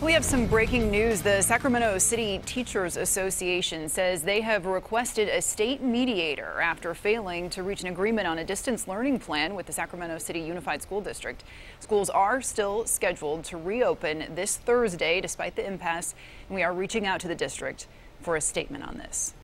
We have some breaking news. The Sacramento City Teachers Association says they have requested a state mediator after failing to reach an agreement on a distance learning plan with the Sacramento City Unified School District. Schools are still scheduled to reopen this Thursday despite the impasse, and we are reaching out to the district for a statement on this.